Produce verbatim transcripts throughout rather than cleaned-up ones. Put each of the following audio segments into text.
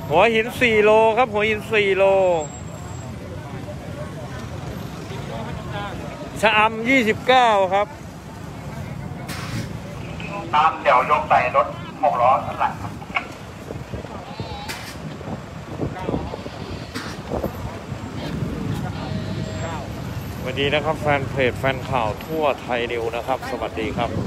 หัวหินสี่โลครับหัวหินสี่โลชะอำยี่สิบเก้าครับตามเดี๋ยวยกใส่รถหกล้อข้างหลังสวัสดีนะครับแฟนเพจแฟนข่าวทั่วไทยนิวนะครับสวัสดีครับ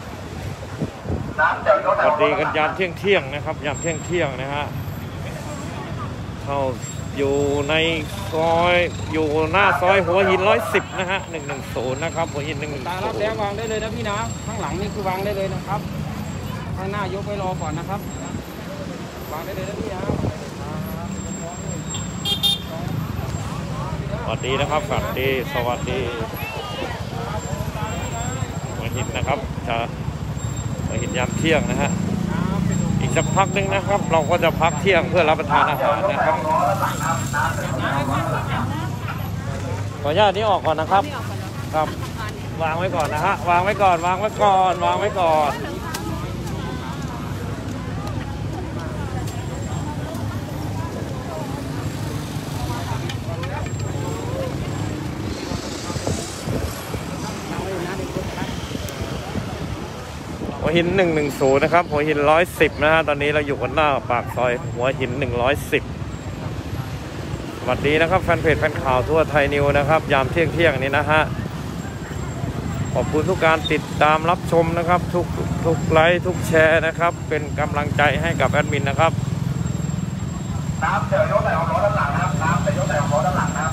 สวัสดีกันยามเที่ยงเที่ยงนะครับยามเที่ยงเที่ยงนะฮะเข้าอยู่ในซอยอยู่หน้าซอยหัวหินร้อยสิบนะฮะหนึ่งหนึ่งศูนย์นะครับหัวหินหนึ่งหนึ่งศูนย์ตารับแล้ววางได้เลยนะพี่นะข้างหลังนี่คือวางได้เลยนะครับข้างหน้ายกไว้รอก่อนนะครับวางได้เลยนะพี่นะสวัสดีนะครับสวัสดีสวัสดีหัวหินนะครับจะหัวหินยามเที่ยงนะฮะอีกสักพักนึงนะครับเราก็จะพักเที่ยงเพื่อรับประทานอาหารนะครับขออนุญาตนี้ออกก่อนนะครับครับวางไว้ก่อนนะฮะวางไว้ก่อนวางไว้ก่อนวางไว้ก่อนหัวหินหนึ่งหนึ่งศูนย์นะครับหัวหินร้อยสิบนะฮะตอนนี้เราอยู่กันหน้าปากซอยหัวหินหนึ่งร้อยสิบสวัสดีนะครับแฟนเพจแฟนข่าวทั่วไทยนิวนะครับยามเที่ยงเที่ยงนี้นะฮะขอบคุณทุกการติดตามรับชมนะครับทุกทุกไลค์ทุกแชร์นะครับเป็นกำลังใจให้กับแอดมินนะครับน้ำเดี๋ยวยกใส่ของรถด้านหลังนะครับน้ำเดี๋ยวยกใส่ของรถด้านหลังนะครับ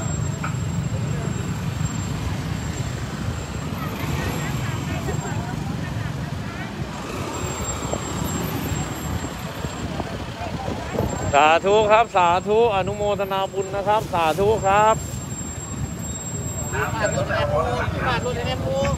สาธุครับสาธุอนุโมทนาบุญนะครับสาธุครับน้ำเดี๋ยวยกใส่ของรถด้านหลังนะครับ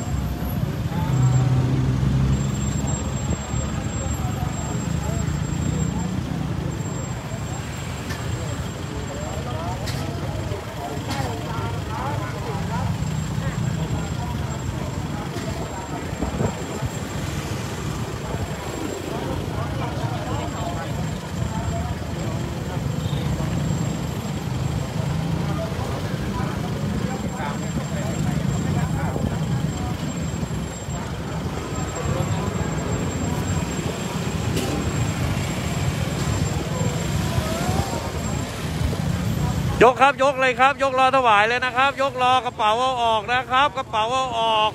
ยกครับยกเลยครับยกรอถวายเลยนะครับยกรอกระเป๋าเอาออกนะครับกระเป๋าเอาออก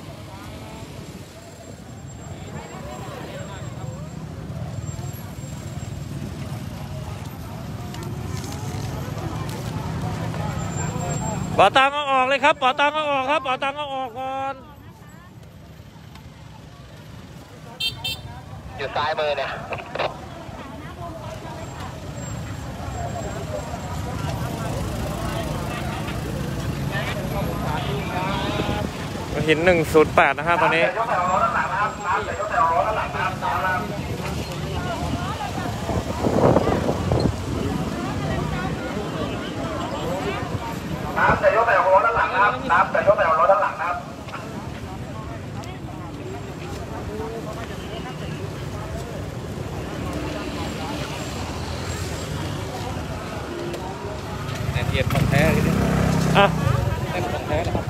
เป๋าตังเอาออกเลยครับเป๋าตังเอาออกครับเป๋าตังเอาออกก่อนอยู่ซ้ายมือเนี่ยหินหนึ่งศูนย์แปดนะฮะตอนนี้ยกใส่ของรถด้านหลังนะครับน้ำเดี๋ยวยกใส่ของรถด้านหลังนะครับน้ำเดี๋ยวยกใส่ของรถด้านหลังนะครับน้ำเดี๋ยวยกใส่ของรถด้านหลังนะครับแต่เทียนของแท้เลยอ่ะแต่ของแท้นะครับ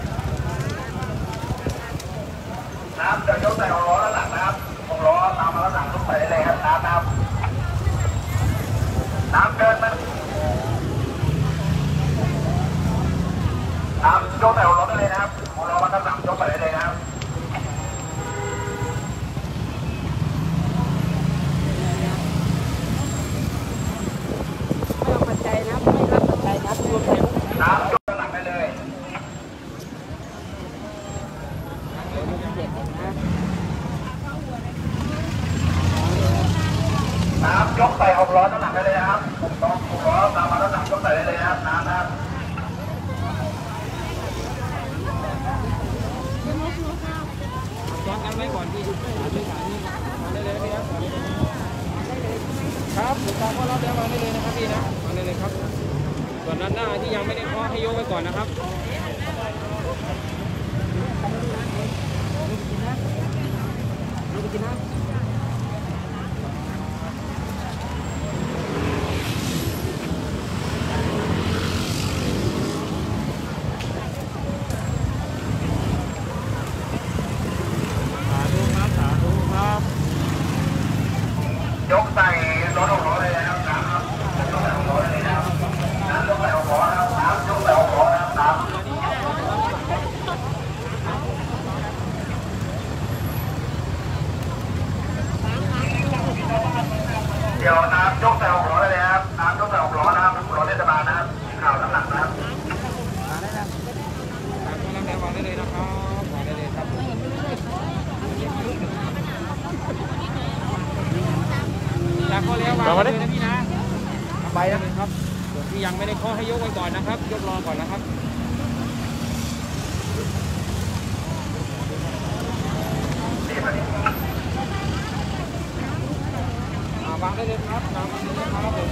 น้ำเดี๋ยวยกใส่ของล้อด้านหลังนะครับของล้อตามมาด้านหลังทุกใส่เลยครับน้ำน้ำน้ำเกินมันน้ำยกใส่ของล้อได้เลยนะครับของล้อมาด้านหลังยกใส่ได้เลยนะครับไม่เอาปัจจัยนะไม่รับปัจจัยนะรวมแล้วน้ำยกด้านหลังได้เลยน้ำยกใส่หกล้อด้านหลังได้เลยนะครับต้องหกล้อตามมาด้านหลังยกใส่ได้เลยนะครับน้ำนะครับวางกันไว้ก่อนที่สามที่สามนี่วางได้เลยนะครับครับผมวางก็รับแล้ววางได้เลยนะครับพี่นะวางได้เลยครับส่วนด้านหน้าที่ยังไม่ได้เคาะให้ยกไว้ก่อนนะครับเลยนะครับวางได้เลยครับจากข้อแล้ววางได้เลยนะพี่นะไปนะครับส่วนที่ยังไม่ได้ข้อให้ยกไว้ก่อนนะครับยกรอก่อนนะครับวางได้เลยครับวางได้เลยครับผม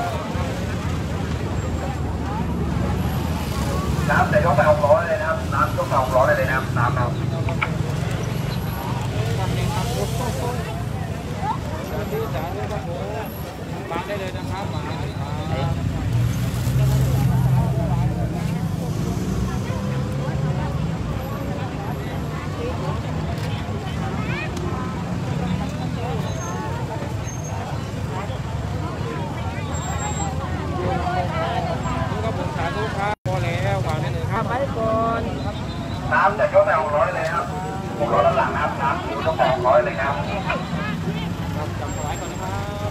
น้ำแต่ยกไปหกร้อยเลยนะครับน้ำยกไปหกร้อยเลยนะครับน้ำเราวางได้เลยนะครับวางได้เลยครับน้ำจะยกไปหกร้อยเลยครับหกร้อยด้านหลังนะครับน้ำยกไปหกร้อยเลยครับจับถวายก่อนนะครับ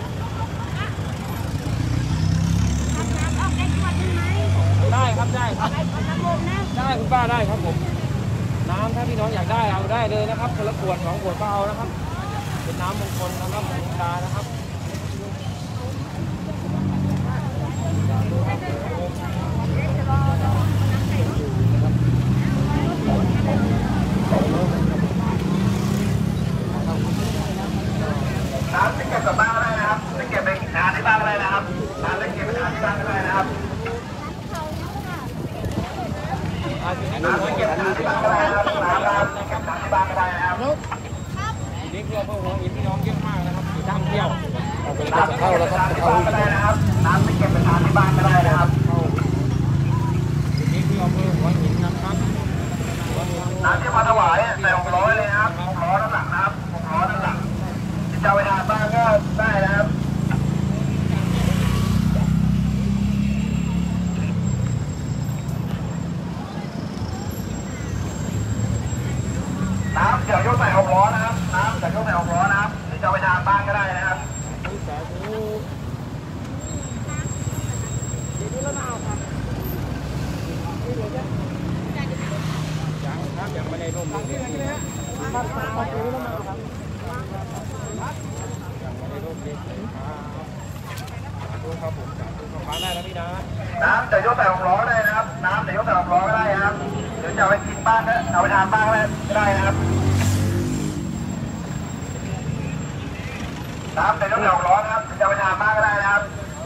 ได้ครับได้ครับได้คุณป้าได้ครับผมน้ำถ้าพี่น้องอยากได้เอาได้เลยนะครับคนละขวดสองขวดก็เอานะครับเป็นน้ำมงคลนะครับมงคลนะครับน้ำจะเก็บกับบ้านก็ได้นะครับจะเก็บไปทานที่บ้านก็ได้นะครับน้ำจะเก็บไปทานที่บ้านก็ได้นะครับน้ำจะเก็บไปทานที่บ้านก็ได้นะครับน้ำน้ำเก็บทานที่บ้านก็ได้นะครับนี่คืออำเภอหัวหินพี่น้องเยอะมากนะครับอยู่ท่องเที่ยวน้ำจะเก็บไปทานที่บ้านก็ได้นะครับน้ำจะเก็บไปทานที่บ้านก็ได้นะครับนี่คืออำเภอหัวหินนะครับน้ำที่มาถวายใส่หกร้อยเลยนะครับหกร้อยด้านหลังนะครับหกร้อยด้านหลังจะไปทานบ้านก็ได้นะครับน้ำเดี๋ยวยกใส่หกร้อยนะครับน้ำเดี๋ยวยกใส่หกร้อยนะครับหรือจะไปทานบ้านก็ได้นะครับยังไม่ได้ร่มเลยครับยังไม่ได้ร่มเลยครับครับผมฟังได้แล้วพี่นะน้ำจะยกใส่หกร้อยได้นะครับน้ำจะยกใส่หกร้อยก็ได้นะครับหรือจะไปกินบ้านก็เอาไปทานบ้านก็ได้นะครับน้ำจะยกใส่หกร้อยนะครับจะไปทานบ้านก็ได้นะครับ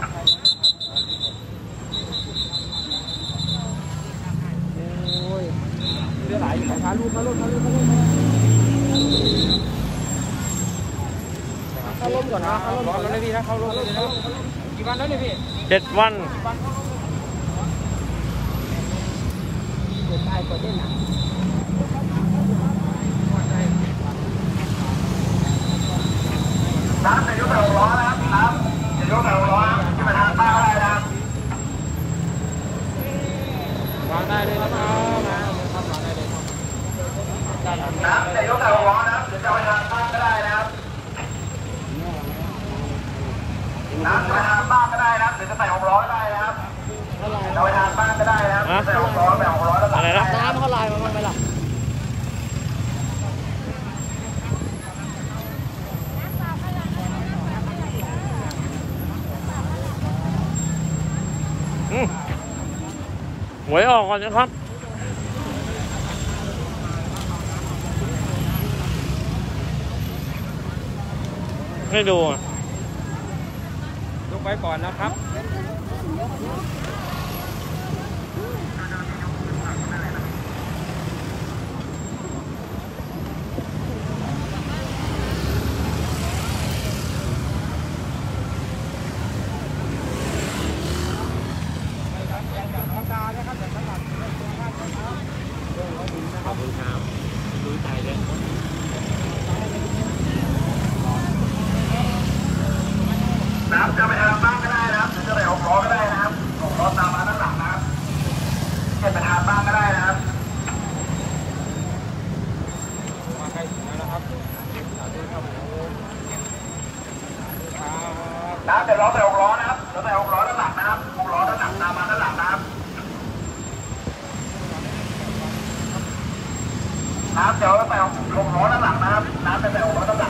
เรือไหลของพาลูกพาลูกพาลูกพาลูกเข้าร่มก่อนนะเข้าร่มก่อนแล้วพี่นะเข้าร่มเลยนะกี่วันแล้วเนี่ยพี่เจ็ดวันเด็กตายก่อนเล่นนะน้ำจะยกใส่หกร้อยนะครับน้ำจะยกใส่หกร้อยที่มาทานบ้านก็ได้นะครับวางได้เลยนะครับนะวางได้เลยครับน้ำจะยกใส่หกร้อยนะครับหรือจะไปทานบ้านก็ได้นะครับน้ำจะไปทานบ้านก็ได้นะครับหรือจะใส่หกร้อยได้นะครับจะไปทานบ้านก็ได้นะครับใส่หกร้อยใส่หกร้อยแล้วอะไรนะน้ำเขาลายมาบ้างไหมล่ะหวยออกก่อนนะครับให้ดูยกไว้ก่อนนะครับขอบคุณครับดูใจเลยน้ำจะไปทานบ้านก็ได้นะครับหรือจะไปหกร้อยก็ได้นะครับหกร้อยตามมาด้านหลังนะครับจะไปทานบ้านก็ได้นะครับมาใกล้ถึงแล้วนะครับน้ำจะล้อไปหกร้อยนะครับจะไปหกร้อยด้านหลังนะครับหกร้อยด้านหลังตามมาด้านหลังนะครับน้ำเดี๋ยวใส่หกล้อด้านหลังนะครับน้ำจะใส่หกล้อด้านหลัง